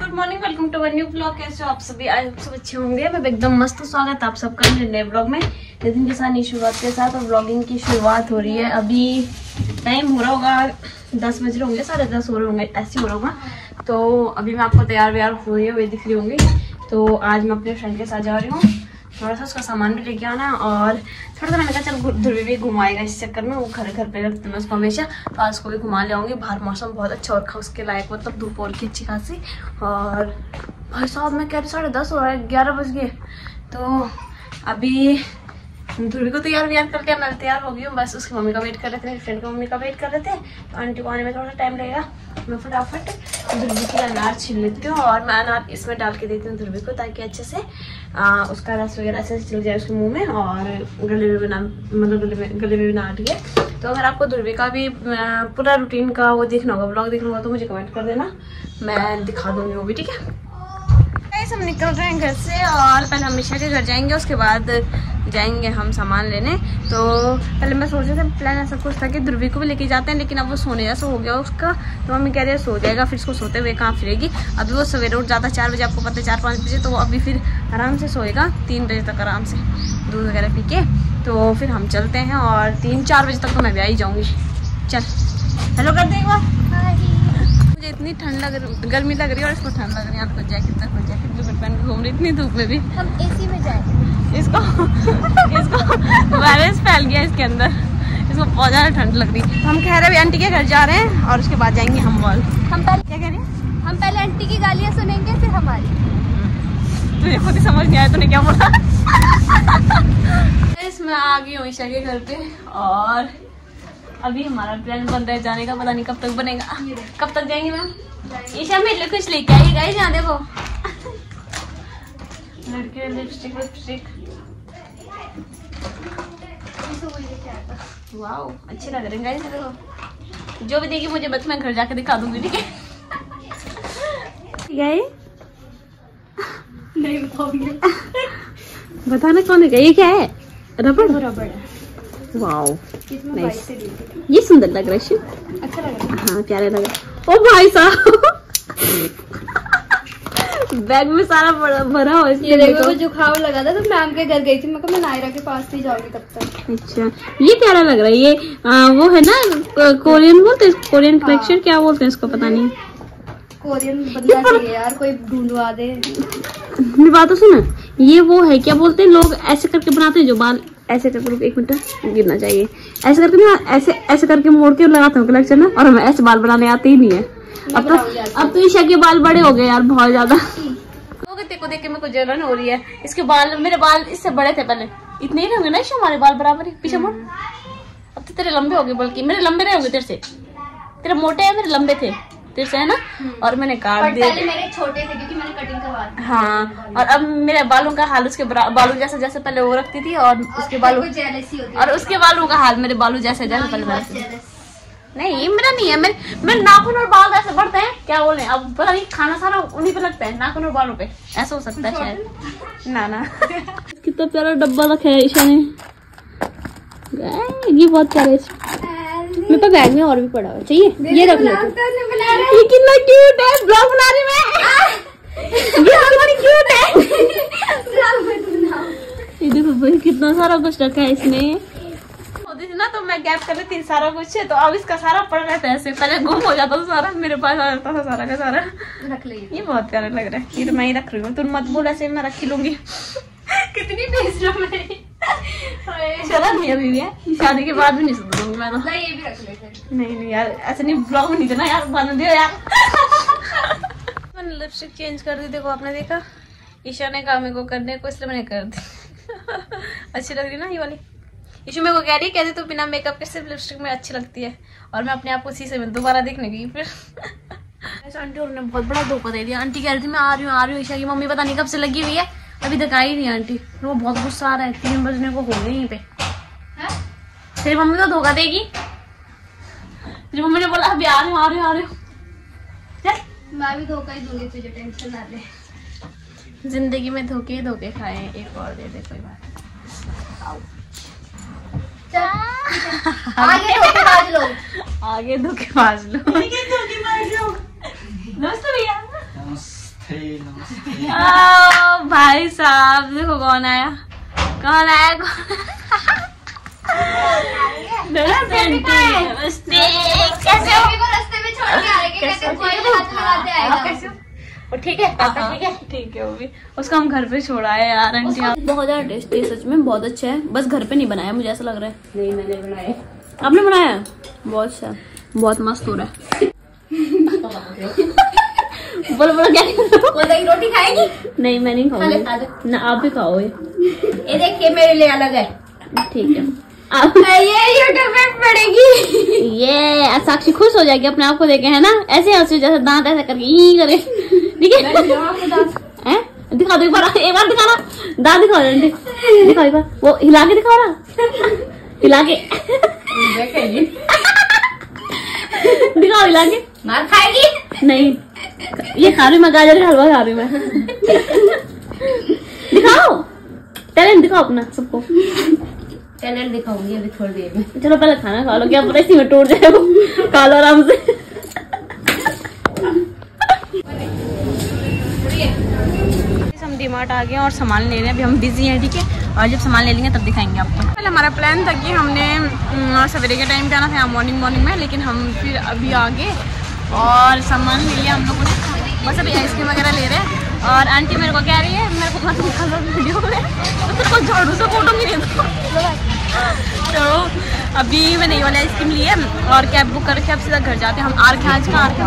Good morning, welcome to new blog. कैसे हो आप सभी? आज आप सब अच्छे होंगे। मैं एकदम मस्त स्वागत है आप सबका मेरे नए ब्लॉग में। दिन के साथ नई शुरुआत के साथ और ब्लॉगिंग की शुरुआत हो रही है। अभी टाइम हो रहा होगा 10 बज रहे होंगे, 10:30 हो रहे होंगे, ऐसे हो रहा होगा। तो अभी मैं आपको तैयार व्यार हुए हुए दिख रही होंगी। तो आज मैं अपने फ्रेंड के साथ जा रही हूँ, थोड़ा सा उसका सामान भी लेके आना और थोड़ा सा मैंने कहा चल ध्रुवी भी घुमाएगा इस चक्कर में। वो घर पे रखते मैं उसको हमेशा, तो आज को भी घुमा ले आऊँगी। बाहर मौसम बहुत अच्छा और उसके लायक, मतलब धूप और की अच्छी खासी। और भाई साहब मैं कह रही 10:30 हो रहा है, 11 बज गए। तो अभी ध्रुवी को तैयार व्यार करके मैं तैयार हो गई हूँ। बस उसकी मम्मी का वेट कर रहे थे, मेरी फ्रेंड की मम्मी का वेट कर रहे थे। तो आंटी को आने में थोड़ा सा टाइम लगेगा। मैं फटाफट ध्रुवी की अनार छील लेती हूँ और मैं अनार इसमें डाल के देती हूँ ध्रुवी को, ताकि अच्छे से उसका रस वगैरह अच्छे से चल जाए उसके मुंह में और गले में भी ना, मतलब गले में भी ना अटके। तो अगर आपको ध्रुवी का भी पूरा रूटीन का वो देखना होगा, ब्लॉग देखना होगा, तो मुझे कमेंट कर देना, मैं दिखा दूँगी वो भी, ठीक है। हम निकल रहे हैं घर से और पहले हम मिशा के घर जाएंगे, उसके बाद जाएंगे हम सामान लेने। तो पहले मैं सोच रही थी, प्लान ऐसा कुछ था कि ध्रुवी को भी लेके जाते हैं, लेकिन अब वो सोने जैसा हो गया उसका। तो मम्मी कह रही है सो जाएगा, फिर इसको सोते हुए कहाँ फिरेगी। अभी वो सवेरे उठ जाता है 4 बजे, आपको पता है 4-5 बजे। तो वो अभी फिर आराम से सोएगा 3 बजे तक आराम से, दूध वगैरह पी के। तो फिर हम चलते हैं और 3-4 बजे तक तो मैं भी आ ही जाऊँगी। चल हेलो कर दे एक बार। मुझे इतनी ठंड लग रही, गर्मी लग रही है और इसको ठंड लग रही है। आपको जैकेट जो पहन के घूम रही इतनी धूप में भी। हम एसी में जाएंगे। इसको वायरस फैल गया इसके अंदर, इसको बहुत ज़्यादा ठंड लग रही है। हम कह रहे हैं आंटी के घर जा रहे हैं और उसके बाद जाएंगे हम मॉल। हम पहले क्या कह रहे हैं? हम पहले आंटी की गालियाँ सुनेंगे फिर हमारी। तुझे खुद ही समझ नहीं आया तूने क्या बोला। मैं आ गई हूँ ईशा के घर पे और अभी हमारा प्लान बन रहा है जाने का, पता नहीं कब तक बनेगा। कब तक जाएंगे मैम? ईशा मेरे लिए कुछ लेके आई गाइस, यहाँ देखो लड़के लिपस्टिक वाओ अच्छे लग रहे हैं गाइस। देखो जो भी देगी मुझे बस, मैं घर जाके दिखा दूंगी, ठीक है। नहीं बताऊंगी। बताना कौन है? ये क्या है? रबड़ है। वाओ नाइस, ये सुंदर लग रहा है, अच्छा लग रहा है। हाँ प्यारे लग रहा है। ओ भाई साहब बैग में सारा भरा हो। ये देखो वो जुकाम लगा था तो मैम के घर गई थी, मैं कहा मैं नायरा के पास नहीं जाऊंगी तब तक। अच्छा ये प्यारा लग रहा है। ये वो है ना कोरियन बोलते हैं, कोरियन कलेक्शन क्या बोलते हैं इसको, पता नहीं। कोरियन बदला चाहिए यार, कोई ढूंढवा दे। मेरी बात तो सुन, ये वो है क्या बोलते हैं लोग ऐसे करके बनाते हैं जो बाल ऐसे करके, 1 मिनट गिरना चाहिए, ऐसे करके ना, ऐसे करके मोड़ के लगाते हैं कलेक्शन ना। और हमें ऐसे बाल बनाने आते ही नहीं है। अब तो ईशा के बाल बड़े हो गए यार बहुत ज्यादा। को देख के मेरे को जलन हो रही है। इसके बाल, मेरे बाल इससे बड़े थे पहले, इतने ही होंगे ना ईशा, हमारे बाल बराबर ही। पीछे मुड़, अब तो तेरे लंबे हो गए, बल्कि मेरे लंबे रहे होंगे तेरे से। तेरे मोटे है, मेरे लंबे थे तेरे से, है ना। और मैंने काट दिए। पहले मेरे छोटे थे क्योंकि मैंने कटिंग करवा दी। हाँ और अब मेरे बालों का हाल उसके बालों जैसे जैसे पहले वो रखती थी और उसके बालों और उसके बालों का हाल मेरे बालों जैसे जैसे पहले। नहीं मेरा नहीं है, मेरे नाखून और बाल ऐसे बढ़ते हैं, क्या बोले अब पता नहीं, खाना सारा उन्हीं पे लगता है, नाखून और बालों पे। ऐसा हो सकता है शायद। ना कितना प्यारा डब्बा रखा है ईशा ने, ये बहुत प्यारा है। मेरे पास बैग में और भी पड़ा हुआ, चाहिए ये रख लो। ये कितना क्यूट है, ब्लॉग बना रही मैं। ये कितनी क्यूट है। ये देखो भाई कितना सारा कुछ रखा है इसमें। होती थी ना तो मैं गैप कर लेती सारा कुछ है, तो अब इसका सारा पड़ रहता है ऐसे। पहले गुम हो जाता था सारा, मेरे पास आ जाता था सारा का सारा। रख ले, ये बहुत प्यारा लग रहा है। ये तो मैं ही रख रही हूँ, तुम मत बोल ऐसे, मैं रख ही लूंगी। कितनी बेशरम है। शर्म नहीं अभी भी है, शादी के बाद भी नहीं सुन दूंगी मैं तो। नहीं ये भी रख ले फिर। नहीं यार ऐसे नहीं, ब्लॉग नहीं देना यार, बना दियो यार। मैंने लिपस्टिक चेंज कर दी, देखो आपने देखा। ईशा ने कहा मेरे को करने को, इसलिए मैंने कर दी। अच्छी लग रही ना ये वाली। ईशा मेरे को कह रही है, कहती तू बिना मेकअप के सिर्फ लिपस्टिक में अच्छी लगती है। और मैं अपने आप को शीशे में दोबारा देखने गई फिर। आंटी और ने बहुत बड़ा धोखा दे दिया। आंटी कह रही थी मैं आ रही हूँ। ईशा की मम्मी पता नहीं कब से लगी हुई है, अभी तक आई नहीं आंटी। वो बहुत गुस्सा आ रहा है, 3 बजने को हो गए यहीं पे। तेरी मम्मी तो धोखा देगी। तेरी मम्मी ने बोला अभी आ रही हूँ। मैं भी धोखा ही दूंगी तुझे, टेंशन ना ले। जिंदगी में धोखे खाए, एक और दे दे कोई बात। आगे धोखेबाज लोग, आगे धोखेबाज लोग। नमस्ते भैया। भाई साहब देखो कौन आया, कौन आया, कैसे हो? रास्ते में छोड़ के आ रहे हैं, कहते कोई हाथ लगाते आएगा। ठीक है ठीक है ठीक है, वो भी उसको हम घर पे छोड़ा है यार। आंटी बहुत ज्यादा टेस्टी है, सच में बहुत अच्छा है, बस घर पे नहीं बनाया, मुझे ऐसा लग रहा है। नहीं मैंने बनाया। आपने बनाया? बहुत अच्छा, बहुत मस्त हो रहा है। बोलो बोलो क्या? दही रोटी खाएगी? नहीं मैं नहीं खाऊंगी ना, आप भी खाओ। ये देखिए मेरे लिए अलग है। ठीक है, ये यूट्यूब पे पड़ेगी। ये साक्षी खुश हो जाएगी अपने आप को देखे, है ना? ऐसे हंसी जैसे दांत ऐसा करके ही करे, ठीक है? दिखा दो एक बार दिखाना, दांत दिखाओ, दिखाओ एक बार, वो हिला के दिखाओ ना, हिला के दिखाओ, हिला के। मार खाएगी? नहीं, ये खा रही मैं, गाजर का हलवा खा रही मैं। दिखाओ टैलेंट, दिखाओ अपना सबको। चैनल दिखाऊंगी अभी थोड़ी देर में। चलो पहले खाना खा लो, क्या पता इसी में टूट जाए, वो खा लो आराम से। हम डीमार्ट आ गए और सामान ले रहे हैं, अभी हम बिजी हैं, ठीक है? और जब सामान ले लेंगे तब दिखाएंगे आपको। पहले हमारा प्लान था कि हमने सवेरे के टाइम पे आना था, मॉर्निंग में, लेकिन हम फिर अभी आ गए और सामान ले लिया हम लोगों ने। बस अभी आइसक्रीम वगैरह ले रहे हैं। और आंटी मेरे को कह रही है, मेरे को मत निकालो वीडियो में, तो तेरे को झाड़ू से फोटो नहीं देता। तो अभी मैंने ये वाली आइसक्रीम ली है और कैब बुक करके अब सीधा घर जाते हैं हम। आज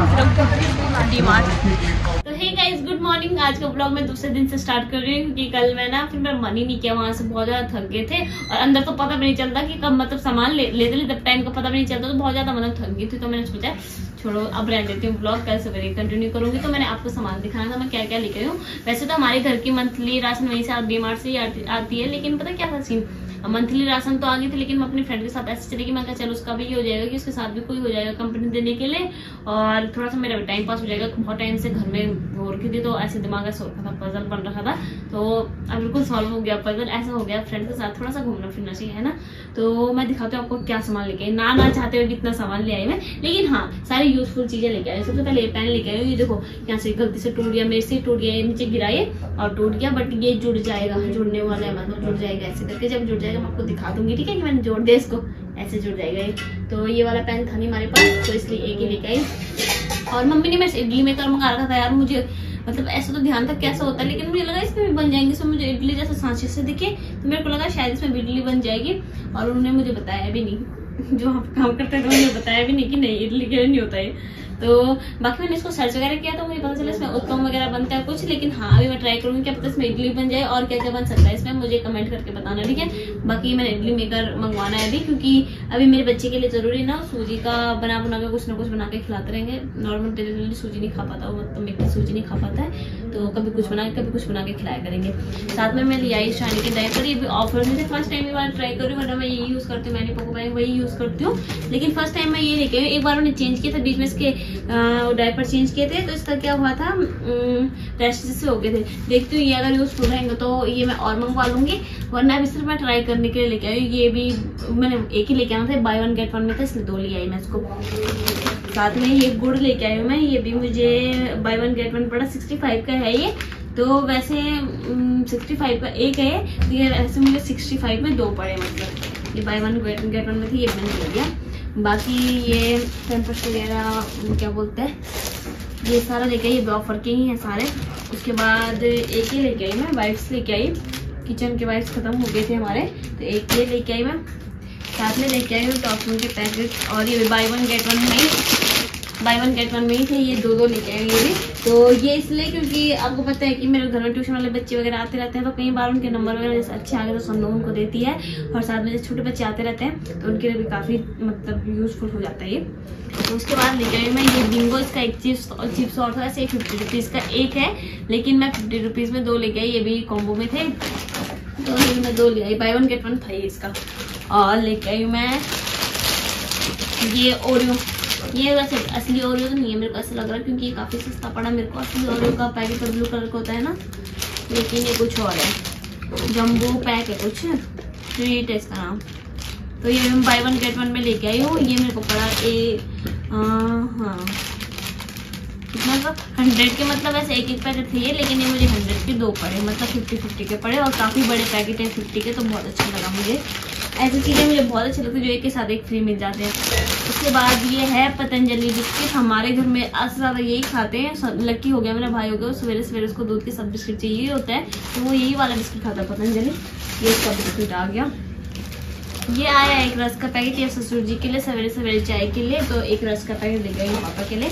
का डीमार्ट। तो हे गाइस, गुड मॉर्निंग। आज का ब्लॉग मैं दूसरे दिन से स्टार्ट कर रही हूँ क्योंकि कल मैं ना फिर मेरा मन ही नहीं किया, वहां से बहुत ज्यादा थक गए थे और अंदर तो पता भी नहीं चलता कि कब मतलब सामान लेते टाइम का पता भी नहीं चलता, तो बहुत ज्यादा मतलब थक गई थी। तो मैंने सोचा छोड़ो अब रहने देती हूँ, ब्लॉग कल सवेरे कंटिन्यू करूंगी। तो मैंने आपको सामान दिखाना था मैं क्या क्या लेके आई हूँ। वैसे तो हमारे घर की मंथली राशन वहीं से डीमार्ट से ही आती है, लेकिन पता क्या था सीन, मंथली राशन तो आ गई थी, लेकिन मैं अपनी फ्रेंड के साथ ऐसे चलेगी, मैं कहा चलो उसका भी हो जाएगा कि उसके साथ भी कोई हो जाएगा कंपनी देने के लिए और थोड़ा सा मेरा टाइम पास हो जाएगा। बहुत टाइम से घर में हो रखी थी तो ऐसे दिमाग ऐसा हो रखा था, पजल बन रखा था, तो अब बिल्कुल सॉल्व हो गया पजल, ऐसा हो गया। फ्रेंड के साथ थोड़ा सा घूमना फिरना चाहिए, है ना? तो मैं दिखाती हूँ आपको क्या सामान लेके आई, ना चाहते हुए कितना सामान ले आई मैं, लेकिन हाँ सारी यूजफुल चीजें लेके आई। सबसे पहले पेन लेके आई, ये देखो यहाँ से गलती से टूट गया, मेरे से टूट गया, नीचे गिराए और टूट गया, बट ये जुड़ जाएगा, जुड़ने वाला है, मतलब जुड़ जाएगा ऐसे करके। जब जुड़ जाएगा मैं आपको दिखा दूंगी, ठीक है? कि मैंने जोड़ दिया इसको, ऐसे जुड़ जाएगा ये। तो ये वाला पेन था नहीं हमारे पास, तो इसलिए एक ही लेके आई। और मम्मी ने मेरे इडली मेकर मंगा रखा था यार, मुझे मतलब ऐसा तो ध्यान था कैसा होता है, लेकिन मुझे लगा इसमें भी बन जाएंगे। सो मुझे इडली जैसा सांचे से दिखे तो मेरे को लगा शायद इसमें भी इडली बन जाएगी, और उन्होंने मुझे बताया भी नहीं, जो हम काम करते हैं उन्होंने बताया भी नहीं कि नहीं इडली के नहीं होता है। तो बाकी मैंने इसको सर्च वगैरह किया तो मुझे पता चला इसमें उत्तम वगैरह बनता है कुछ, लेकिन हाँ अभी मैं ट्राई करूंगी क्या पता इसमें इडली बन जाए। और क्या क्या बन सकता है इसमें मुझे कमेंट करके बताना, ठीक है? बाकी मैंने इडली मेकर मंगवाना है अभी, क्योंकि अभी मेरे बच्चे के लिए जरूरी ना सूजी का बना के कुछ ना कुछ बना के खिलाते रहेंगे। नॉर्मल डेली सूजी नहीं खा पाता वो, मतलब मेरी सूजी नहीं खा पाता है, तो कभी कुछ बना के खिलाया करेंगे। साथ में मैं लिया शानी की डायपर, ये भी ऑफर में से फर्स्ट टाइम बार ट्राई कर रही हूँ, वरना मैं यही यूज करती हूँ, मैंने पोको बैंक वही यूज करती हूँ, लेकिन फर्स्ट टाइम मैं ये लेके आई। एक बार मैंने चेंज किया था बीच में, इसके डायपर चेंज किए थे, तो इसका क्या हुआ था, रेस्ट से हो गए थे। देखती हूँ ये अगर यूजफुल रहेंगे तो ये मैं और मंगवा लूंगी, वरना अभी सिर्फ मैं ट्राई करने के लिए लेके आई। ये भी मैंने एक ही लेके आना था, बाय वन गेट वन में था, इसलिए 2 ले आई मैं इसको। साथ में ये गुड़ लेके आई हूँ मैं, ये भी मुझे बाय वन गेट वन पड़ा, 65 का है ये। तो वैसे 65 का एक है, तो ये ऐसे मुझे 65 में 2 पड़े, मतलब ये बाय वन गेट वन में थी, ये मैंने ले लिया। बाकी ये पैम्पर्स वगैरह क्या बोलते हैं, ये सारा लेके आई, ये ऑफर के ही है सारे। उसके बाद एक ही लेके आई मैं, वाइप्स लेके आई, किचन के वाइप्स खत्म हो गए थे हमारे, तो एक ये लेके आई मैं। साथ में लेके आई हूँ टॉफियों के पैकेट, और ये बाय वन गेट वन में ही थे, ये 2 लेके आई ये भी। तो ये इसलिए क्योंकि आपको पता है कि मेरे घर में ट्यूशन वाले बच्चे वगैरह आते रहते हैं, तो कई बार उनके नंबर वगैरह जैसे अच्छे आ गए तो सब लोगों को देती है, और साथ में जैसे छोटे बच्चे आते रहते हैं तो उनके लिए भी काफ़ी मतलब यूजफुल हो जाता है ये। तो उसके बाद लेके आई मैं ये बिंगो, इसका एक चिप्स और था, ऐसे 50 रुपीज़ का एक है, लेकिन मैं 50 रुपीज़ में 2 लेके आई, ये भी कॉम्बो में थे, तो ये मैं 2 ले आई, बाय वन गेट वन था ये इसका। और लेके आई मैं ये ओरियो, ये वैसे असली ओरियो तो नहीं है, मेरे को ऐसा लग रहा है क्योंकि ये काफ़ी सस्ता पड़ा मेरे को। असली ओरियो का पैकेट तो ब्लू कलर का होता है ना, लेकिन ये कुछ और है, जम्बो पैक है कुछ, ट्रीट है इसका नाम। तो ये मैं बाय वन गेट वन में लेके आई हूँ, ये मेरे को पड़ा हाँ इतना तो 100 के मतलब ऐसे एक पैकेट थे ये, लेकिन ये मुझे 100 के 2 पड़े, मतलब 50-50 के पड़े और काफ़ी बड़े पैकेट है 50 के, तो बहुत अच्छा लगा मुझे। ऐसी चीज़ें मुझे बहुत अच्छी लगती है जो एक के साथ एक फ्री मिल जाते हैं। उसके बाद ये है पतंजलि बिस्किट, हमारे घर में आज ज़्यादा यही खाते हैं। लक्की हो गया, मेरा भाई हो गया, सवेरे सवेरे उसको दूध के साथ बिस्किट चाहिए होता है, तो वो यही वाला बिस्किट खाता है पतंजलि। ये इसका बिस्किट आ गया। ये आया एक रस का पैकेट, ये ससुर जी के लिए सवेरे सवेरे चाय के लिए, तो एक रस का पैकेट ले गई पापा के लिए।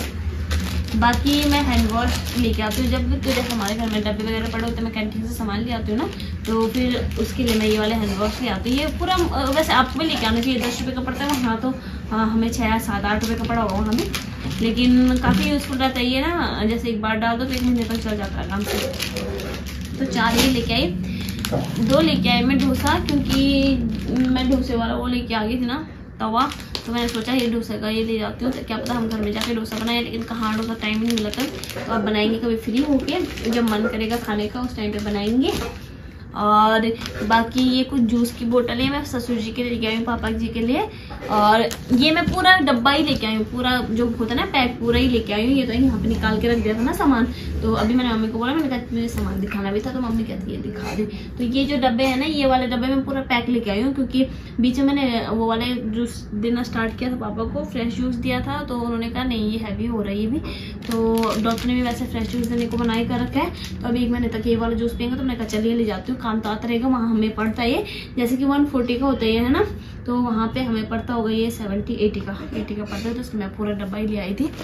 बाकी मैं हैंड वॉश लेके आती हूँ जब, तो जैसे हमारे घर में डब्बे वगैरह पड़े होते हैं, मैं कैंटीन से सामान ले आती हूँ ना, तो फिर उसके लिए मैं ये वाले हैंड वॉश ले आती हूँ। ये पूरा वैसे आपको भी लेके आना चाहिए, 10 रुपये का पड़ता है वहाँ, तो हमें 6-7-8 रुपये का पड़ा होगा वहाँ भी, लेकिन काफ़ी यूज़फुल रहता है ये ना, जैसे एक बार डाल दो तो 1 महीने तक चल जाता है आराम से। तो 4 ये लेके आई, 2 लेके आई मैं डोसा, क्योंकि मैं डोसे वाला वो लेके आ गई थी ना तवा, तो मैंने सोचा ये डोसा का ये ले जाती हूँ, तो क्या पता हम घर में जाके डोसा बनाए, लेकिन कहाँ डोसा टाइम नहीं मिला था, तो अब बनाएंगे कभी फ्री होके, जब मन करेगा खाने का उस टाइम पे बनाएंगे। और बाकी ये कुछ जूस की बोतल है, मैं ससुर जी के लिए लेके आई हूँ, पापा जी के लिए, और ये मैं पूरा डब्बा ही लेके आई हूँ, पूरा जो होता है ना पैक पूरा ही लेके आई हूँ। ये तो यहाँ पे निकाल के रख दिया था ना सामान, तो अभी मैंने मम्मी को बोला, मैंने कहा मुझे सामान दिखाना भी था, तो मम्मी कहती है दिखा दे। तो ये जो डब्बे है ना, ये वाले डब्बे में पूरा पैक लेके आई हूँ, क्योंकि बीच में मैंने वो वाले जूस देना स्टार्ट किया था पापा को, फ्रेश जूस दिया था, तो उन्होंने कहा नहीं ये हैवी हो रहा है ये भी, तो डॉक्टर ने भी वैसे फ्रेश जूस देने को बनाए कर रखा है, तो अभी 1 महीने तक ये वाला जूस पियेंगे, तो मैंने कहा चलिए ले जाती हूँ, काम तो आता रहेगा। वहाँ हमें पड़ता है ये, जैसे कि 140 का होता है ना, तो वहाँ पे हमें पड़ता होगा ये 70-80 का पड़ता है, तो उसमें मैं पूरा डब्बा ही ले आई थी।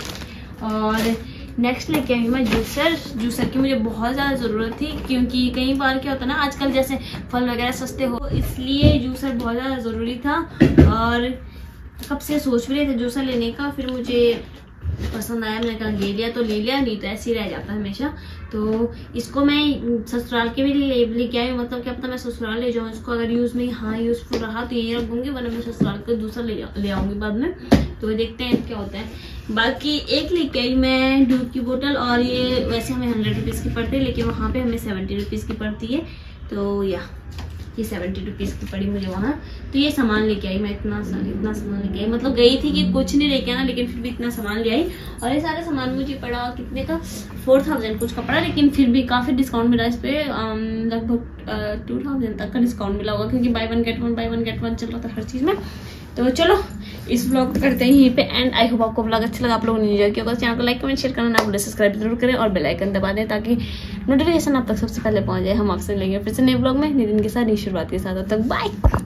और नेक्स्ट लेके आई मैं जूसर की मुझे बहुत ज़्यादा ज़रूरत थी, क्योंकि कई बार क्या होता है ना आजकल जैसे फल वगैरह सस्ते हो, इसलिए जूसर बहुत ज़्यादा ज़रूरी था, और कब से सोच भी रहे थे जूसर लेने का, फिर मुझे पसंद आया, मैंने कहा ले लिया तो ले लिया, नहीं तो ऐसे ही रह जाता है हमेशा। तो इसको मैं ससुराल के भी लेके आई हूँ, मतलब क्या पता मैं ससुराल ले जाऊँ इसको, अगर यूज़ में हाँ यूज़फुल रहा तो यही रखूँगी, वरना मैं ससुराल को दूसरा ले आऊँगी बाद में, तो देखते हैं क्या होता है। बाकी एक लेके आई मैं दूध की बोतल, और ये वैसे हमें 100 रुपीज़ की पड़ती है, लेकिन वहाँ पे हमें 70 रुपीज़ की पड़ती है, तो ये 70 रुपीज़ की पड़ी मुझे वहाँ। तो ये सामान लेके आई मैं, इतना सामान लेके आई, मतलब गई थी कि कुछ नहीं लेके आना, लेकिन फिर भी इतना सामान ले आई। और ये सारा सामान मुझे पड़ा कितने का, 4000 कुछ का पड़ा, लेकिन फिर भी काफ़ी डिस्काउंट मिला इस पर, लगभग 2000 तक का डिस्काउंट मिला होगा, क्योंकि बाय वन गेट वन चल रहा था हर चीज़ में। तो चलो इस ब्लॉग को करते हैं यहीं पे एंड। आई होप आपको ब्लॉग अच्छा लगा, आप लोगों ने एंजॉय किया होगा। चैनल को लाइक कमेंट शेयर करना ना भूलें, सब्सक्राइब जरूर करें और बेल आइकन दबा दें, ताकि नोटिफिकेशन आप तक सबसे पहले पहुंच जाए। हम आपसे मिलेंगे फिर से नए ब्लॉग में नए दिन के साथ, नई शुरुआत के साथ। तब तक बाय।